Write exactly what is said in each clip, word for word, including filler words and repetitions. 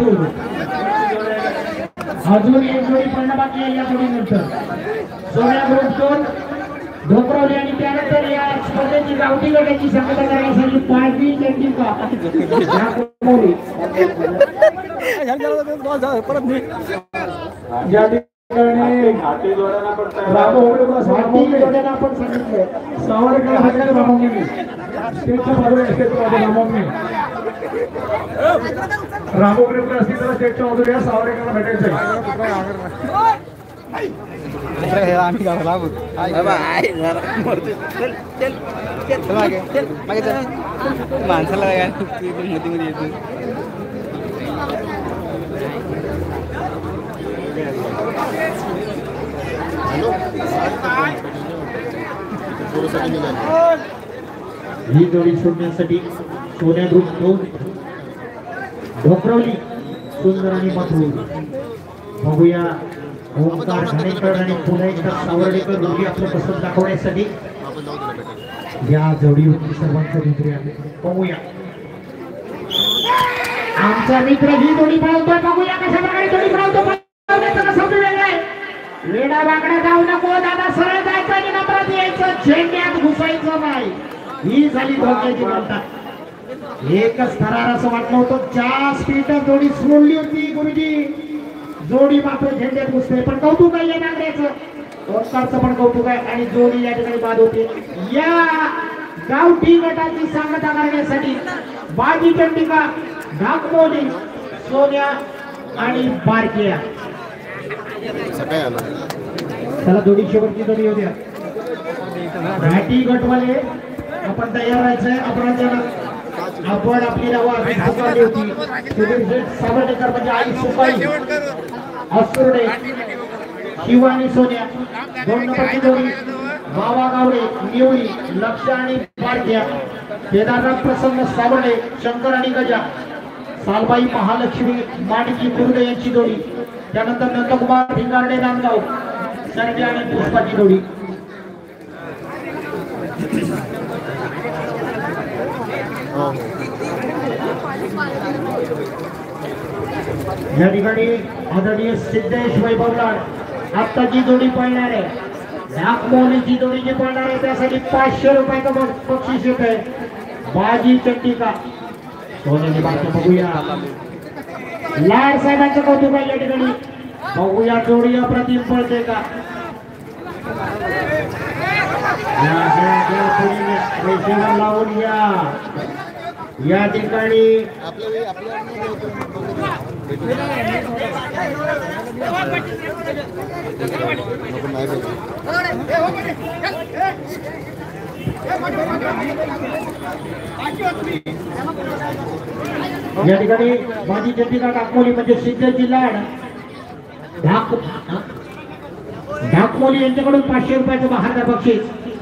माथूर अजून एक जोडी पडणं बाकी आहे या जोडीनंतर सोन्या ग्रुप दोन ढोकरवली आणि त्यानंतर या स्पर्धेची गावठी गटाची सांगता करण्यासाठी पाचवी चंडिका या ठिकाणी हाती जोड्यांना पण सांगितलं सावरकर रामोंनी स्टेटच्या बाजूला स्टेटच्या रामोंनी रामोकडे असतील तर स्टेटच्या बाजूला सावरकरला भेटायचं आम्ही घराला माणसाला मध्ये मध्ये येतो ही जोडी सोडण्यासाठी सोन्या ग्रुप दोन ढोकरवली सुंदर आणि मथुर बघूया ओंकार घाणेकर आणि पुन्हा एकदा सावर्डेकर दोघी आपलं पसंत दाखवण्यासाठी या जोडीवरती सर्वांचं मित्र बघूया आमचा मित्र ही जोडी पळवतोय बघूया कशा प्रकारे जोडी पळवतो वेडा वाकडा जाऊ नको दादा सरळ जायचं आणि नंबरात यायचं झेंड्यात घुसायचं नाही ही झाली धोक्याची घटना एकच थरार असं वाटलं होतं ज्या स्पीडर जोडी सोडली होती गुरुजी जोडी मात्र झेंड्यात घुसते पण कौतुक आहे या नागऱ्याचं ओंकारचं पण कौतुक आहे आणि जोडी या ठिकाणी बाद होते या गावठी गटाची सांगता करण्यासाठी बाजी चंडिका ढाकमोली सोन्या आणि बारकिया त्याला जोडी शेवटची जोडी होत्या घाटी गटवाले आपण तयार राहायचंय आपण आपण आपली नावं आम्ही पुकारली होती सावर्डेकर म्हणजे आई सुपाई असुर्डे शिवा आणि सोन्या दोन नंबरची जोडी बाबा गावडे निवळी लक्ष आणि बारक्या केदारनाथ प्रसन्न सावर्डे शंकर आणि गजा सालबाई महालक्ष्मी माणिकी कुर्डे यांची जोडी त्यानंतर नंदकुमार भिंगारडे नांदगाव सर्वे आणि पुष्पाची जोडी या ठिकाणी आदरणीय सिद्धेश वैभव लाड आता जी जोडी पळणार आहे ढाकमोलीची जोडी जी पळणार आहे त्यासाठी पाचशे रुपयाचं बक्षीस येत आहे बाजी चंडिका सोन्याची बाकी बघूया लाड साहेबांचं कौतुक आहे या ठिकाणी बघूया जोडी अप्रतिम पळते का लावून या या ठिकाणी या ठिकाणी माझी चंडिका ढाकमोली म्हणजे सिद्धेची लाड ढाक ढाकमोली यांच्याकडून पाचशे रुपयाचं बहार बक्षीस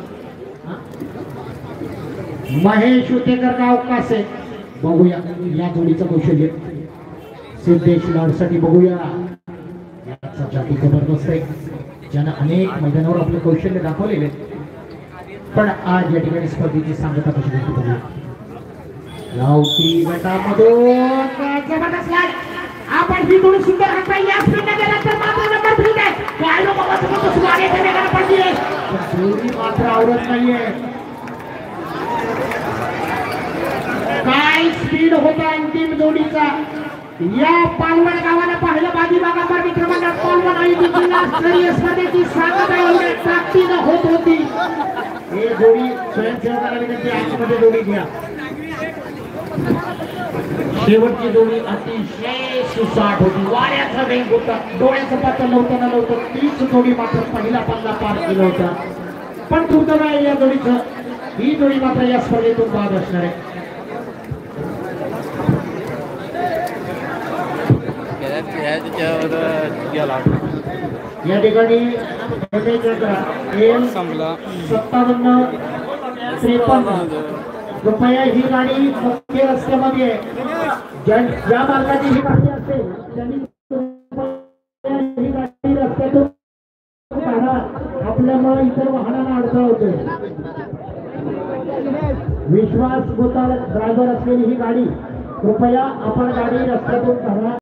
महेश उतेकर गाव कासे बघूया या जोडीचं कौशल्य सिद्धेश लाडसाठी बघूया याचा जाती जबरदस्त आहे ज्यानं अनेक मैदानावर आपलं कौशल्य दाखवलेले पण आज या ठिकाणी स्पर्धेची सांगता कशी होती बघूया गावठी गटामधून जबरदस्त आपण ही जोडी सुंदर हात या स्पीडने गेला तर मात्र नंबर तीन आहे काय लोक बघत सुमारे करायला पाहिजे जोडी मात्र आवडत नाहीये काय स्पीड होता अंतिम जोडीचा या पालवण गावाला पाहिलं बाजी बागाबार मित्रमंडळ पालवण आणि जिल्हा स्तरीय स्पर्धेची सांगता एवढ्या ताकदीनं होत होती हे जोडी स्वयंसेवकाला विनंती आतमध्ये जोडी घ्या शेवटची जोडी अतिशय सुसाट होती वाऱ्याचा वेग होता डोळ्याचं पात्र लवताना लवकर तीच जोडी मात्र पहिला पल्ला पार केला होता पण दुर्दैव आहे या जोडीचं ही जोडी मात्र या स्पर्धेतून बाद असणार आहे या ठिकाणी सत्तावन्न त्रेपन्न रुपया ही गाडी मुख्य रस्त्यामध्ये ज्या मार्गाची ही गाडी असेल त्यांनी ही गाडी रस्त्यातून आपल्यामुळे इतर वाहनांना अडथळा होतोय विश्वास गोतावत ड्रायव्हर असलेली ही गाडी कृपया आपण गाडी रस्त्यातून काढा